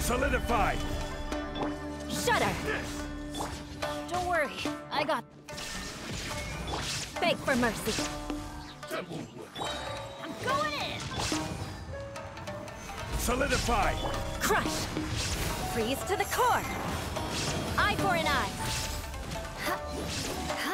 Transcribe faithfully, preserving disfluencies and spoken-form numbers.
Solidify! Shudder! Don't worry, I got... Beg for mercy. I'm going in! Solidify! Crush! Freeze to the core! Eye for an eye!